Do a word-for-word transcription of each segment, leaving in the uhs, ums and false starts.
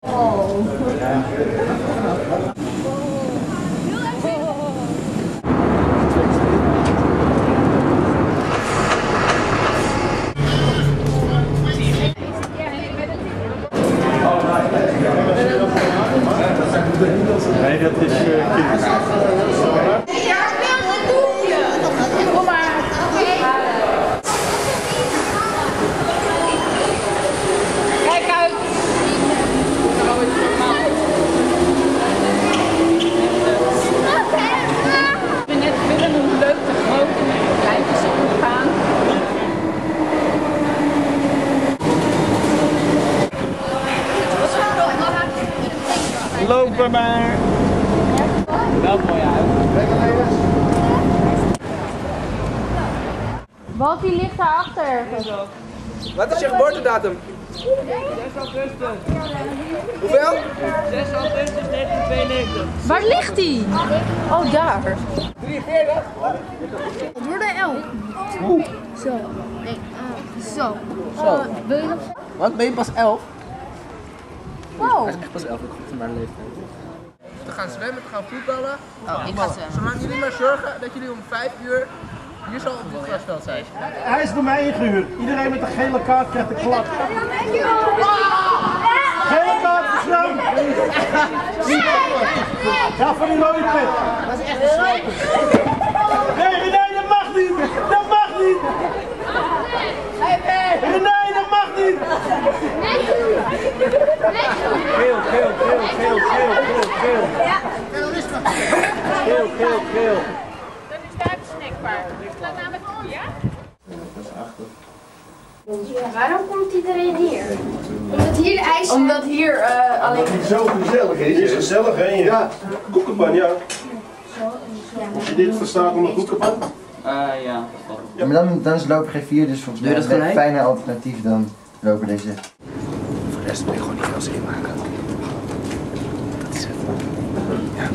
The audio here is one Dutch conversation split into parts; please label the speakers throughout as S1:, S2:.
S1: Oh.
S2: Nee, dat is uh, lopen maar.
S3: Wel mooi uit.
S1: Wat die ligt daarachter ergens.
S4: Wat is je geboortedatum?
S3: zes augustus.
S4: Hoeveel?
S3: zes augustus negentien tweeënnegentig.
S1: Waar ligt die? Oh, daar.
S4: drieënveertig?
S5: Het worden elf.
S4: Hoe?
S5: Zo. Nee, uh, zo.
S4: Zo.
S5: Uh, wil je nog zo?
S4: Wat, ben je pas elf?
S1: Wow.
S4: Hij is echt pas elf, ik goed in mijn leeftijd. We gaan zwemmen, we gaan voetballen.
S1: Oh, ik ga zwemmen.
S4: Zolang jullie maar zorgen dat jullie om vijf uur hier zal op dit grasveld zijn.
S2: Hij is door mij ingehuurd. Iedereen met een gele kaart krijgt een klap. Gele kaart verslaan! Ga van die mooie pet. Dat is echt een sloper. Nee, René, dat mag niet! Dat mag niet! René, dat mag niet! Geel, geel, geel, geel, geel, geel, geel. Geel, geel, geel.
S1: Dat is daar het snackpaard. Dat namelijk ja?
S5: Waarom komt iedereen hier? Omdat hier de ijs.
S1: Omdat hier uh, alleen.
S6: Omdat het zo gezellig is. Het is gezellig, hè? Ja, koekenpan, ja. Als je dit verstaat om een koekenpan.
S3: Uh, ja.
S7: Ja, maar dan, dan is lopen geen vier, dus volgens mij is het een fijner alternatief dan lopen deze.
S4: Voor de rest wil je gewoon niet veel zin maken. Dat is het. Ja.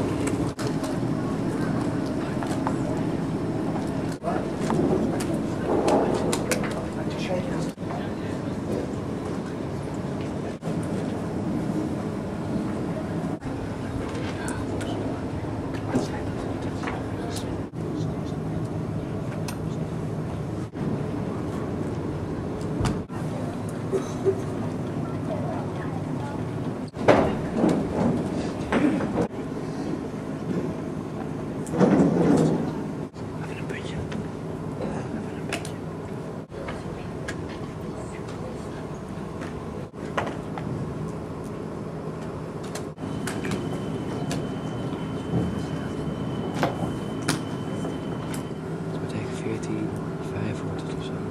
S4: veertien, vijf wordt het of zo.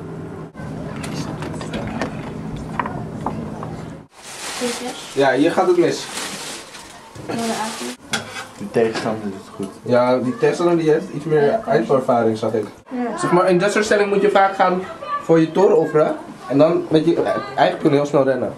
S4: Ja, hier gaat het mis.
S7: De tegenstander doet het goed.
S4: Ja, die tegenstander die heeft iets meer uitbouwervaring, zag ik. Zeg maar, in dat soort stelling moet je vaak gaan voor je toren offeren. En dan met je eigen kun je heel snel rennen.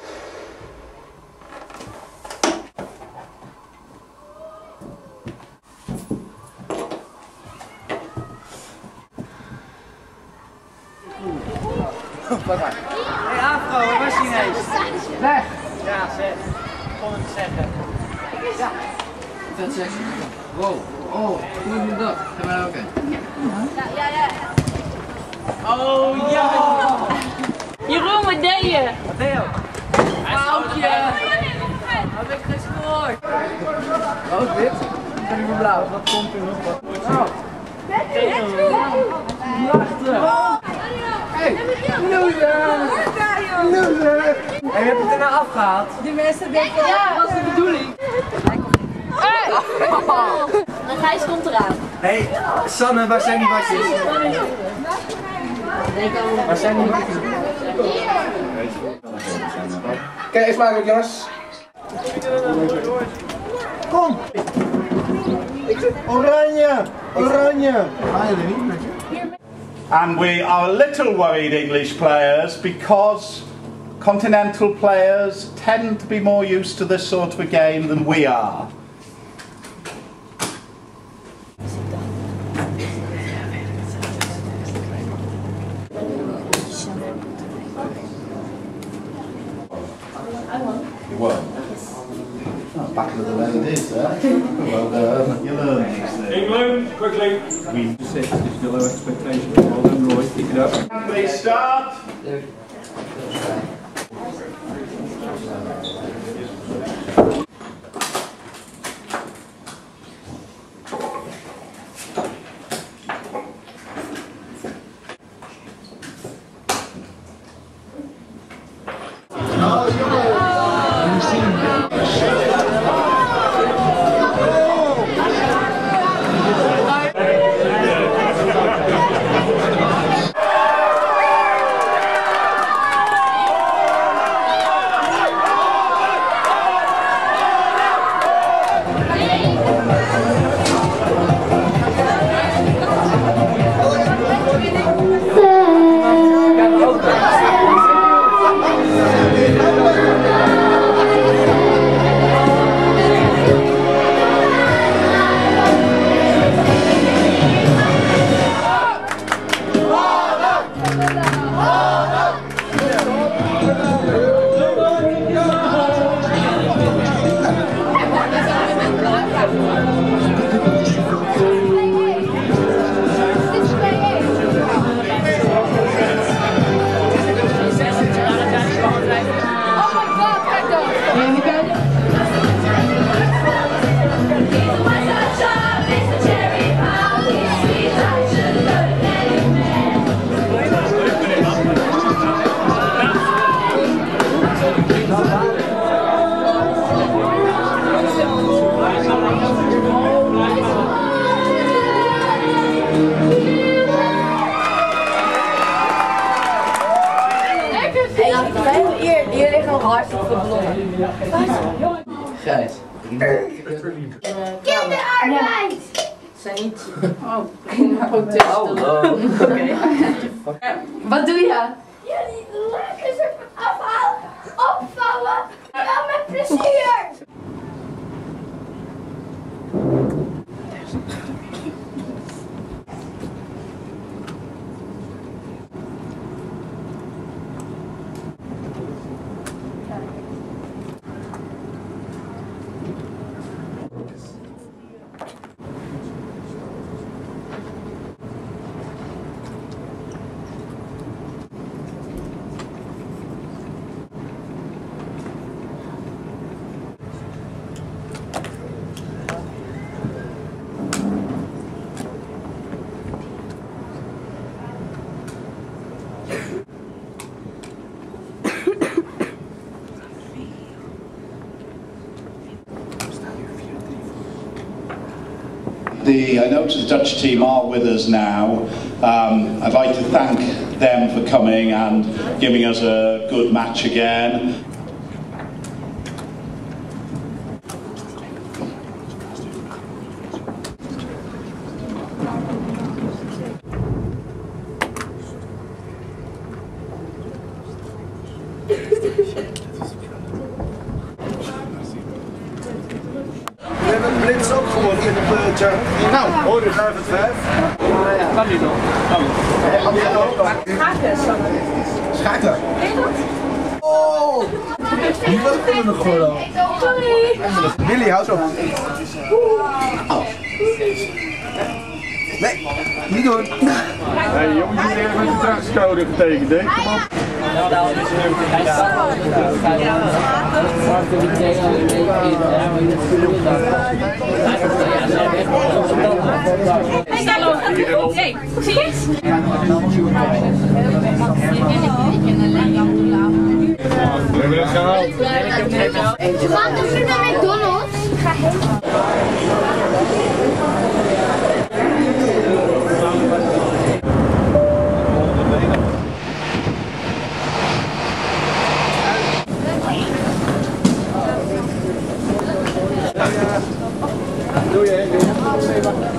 S4: Hé
S3: hey, Afro, waar was hij ineens? Weg! Ja, zeg. Ik kon het zeggen. Ja. Dat zeg je. Wow. Oh, hoe is dat? Ga maar ook.
S1: Ja, ja, ja.
S3: Oh ja!
S1: Jeroen, wat deed je?
S3: Wat deed je ook? Foutje! Had ik gescoord? Oh, wit? Ik ben niet meer blauw. Wat komt er nog? Wat? Oh. Prachtig! Hey, loser! Loser! En je hebt het er nou afgehaald?
S1: Die mensen denken, ja, dat was de bedoeling. Hey. En Gijs komt eraan.
S3: Hé, hey, Sanne, waar zijn die wasjes? Waar zijn die wasjes?
S4: Kijk, eens maken jongens.
S2: Kom! Oranje! Oranje! Ga je er niet met je?
S8: And we are a little worried, English players, because continental players tend to be more used to this sort of a game than we are. You won. Oh, back of the lead it is, eh? Well done. You learn these things.
S2: England, quickly.
S9: We set this below expectation. Well done, Roy. Pick it up.
S8: Please start.
S3: Gijs.
S5: Kinderarbeid!
S1: Zijn niet. Oh, kinderprotest.
S3: Oh, oh.
S1: Oké. Wat doe je?
S5: Jullie lekker ze afhalen, opvouwen, wel met plezier!
S8: The, I notice the Dutch team are with us now. Um, I'd like to thank them for coming and giving us a good match again.
S6: We hebben een blitz ook gewonnen in de beurtje. Nou, hoor je vijf en vijf.
S3: Kan niet dan.
S7: Schakelen. Oh! Die was er nog gewoon al.
S5: Sorry!
S7: Willy, hou zo. Nee, niet doen.
S9: Hé jongens, jullie hebben met de trachtscode getekend, hè? Kom op.
S1: Hey, precies.
S9: We hebben het gehaald.
S5: Je gaat dus nu naar McDonald's. Ik ga heen.
S9: Doe je, doe je.